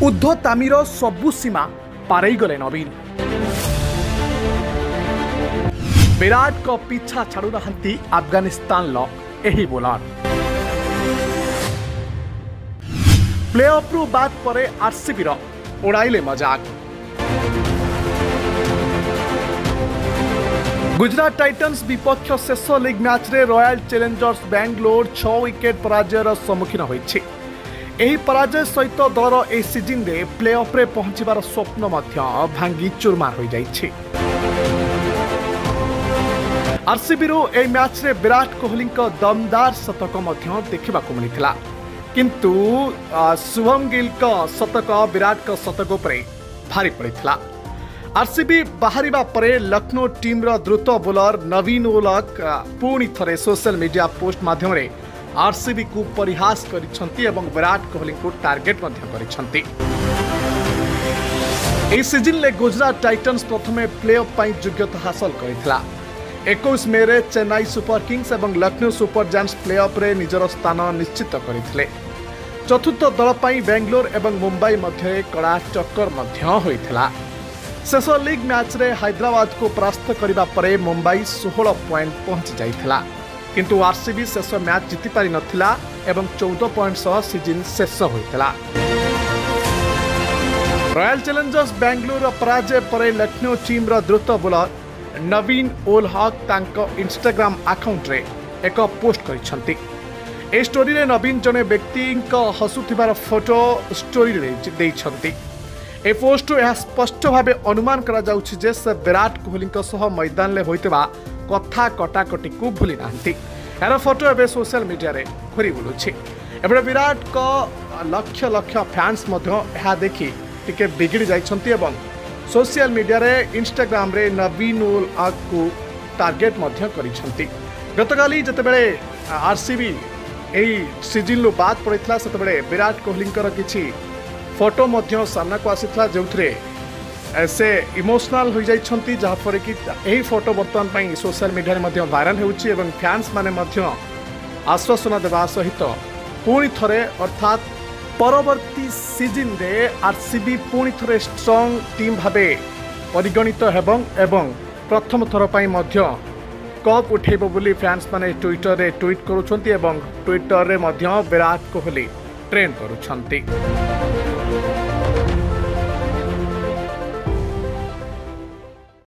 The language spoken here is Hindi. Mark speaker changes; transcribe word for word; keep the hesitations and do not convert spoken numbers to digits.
Speaker 1: ऊर्ध्वतामीर सबु सीमा पारई गले नवीन। विराट को पीछा छाड़ू नहांती अफगानिस्तान लो एही बोलर। प्ले ऑफ रु बाद परे आरसीबी रो उड़ाइले मजाक। गुजरात टाइटन्स विपक्ष शेष लीग मैच रे रॉयल चैलेंजर्स बेंगलोर छह विकेट पराजयर सम्मुखीन होइछि। एही पराजय सहित दलर ए सीजन रे प्ले ऑफ रे पहुंचबार स्वप्न मध्य भांगी चूरमार हो जाइछि। आरसीबी रो ए मैच रे विराट कोहली को दमदार शतक मध्य देखा मिलता, किंतु शुभम गिल को शतक विराट को शतक उपरे भारी पड़ता। आरसीबी बाहरिबा परे लखनऊ टीम रो द्रुत बोलर नवीन ओलक पुणी थरे सोशल मीडिया पोस्ट माध्यम रे आरसीबी को परिहास करिसंती एवं विराट कोहली को टार्गेट मध्य करिसंती। ए सीजन ले गुजरात टाइटन्स प्रथमे प्ले ऑफ पई योग्यता हासिल करितला। इक्कीस मे रे चेन्नई सुपर किंग्स एवं Lucknow Super Giants playoff रे निजर स्थान निश्चित करथिले। चतुर्थ दल पई बेंगलोर एवं मुंबई मध्य कड़ा टक्कर मध्य होइतला। शेष लीग मैच रे हैदराबाद को परास्त करिबा परे मुंबई सोलह पॉइंट पहुंची जाइतला, किंतु आरसीबी शेष मैच जीति पारि नथिला एवं चौदह पॉइंट सह सीजन शेष होइतला। रॉयल चैलेंजर्स बेंगलोर पराजय परे लखनऊ टीम रो द्रुत बोलर नवीन ओलहक तांको इंस्टाग्राम अकाउंट रे एक पोस्ट करिसंती। ए स्टोरी रे नवीन जने व्यक्ति को हसुथिबार फोटो स्टोरी रे देइछंती। ए पोस्ट यह स्पष्ट भाव अनुमान करा जाउछि जे से विराट कोहली को सह मैदान ले होइतबा कथा कटाकटी को भूली नांती। यार फोटो एवं सोशल मीडिया रे घुरी बुलुछि। एबे विराट को लक्ष लक्ष फैंस मध्य यह देखि टिके बिगड़ी जाइछंती एवं सोशल मीडिया रे इंस्टाग्राम रे नवीन ओलहक को टार्गेट मध्य करिछंती। गतकाली जतेबेले आरसीबी एही सीजन लो बाद पड़ितला सेतेबेले विराट कोहली कर किछि फोटो मध्य सामना को आसीतला, जोथरे से इमोशनल हो जाइछंती, जहाँ पर कि यही फोटो बर्तमान पई सोशल मीडिया मध्य वायरल होउछि एवं फैंस माने मध्य आश्वासन देवा सहित पुणी थरे अर्थात परवर्ती सीजन रे आरसीबी पुणी थरे स्ट्रांग टीम भाबे परिगणित हेबं एवं प्रथम थर पई मध्य कप उठेबो बोली फैंस माने ट्विटर रे ट्वीट करूछंती एवं ट्विटर रे मध्य विराट कोहली ट्रेंड करूछंती।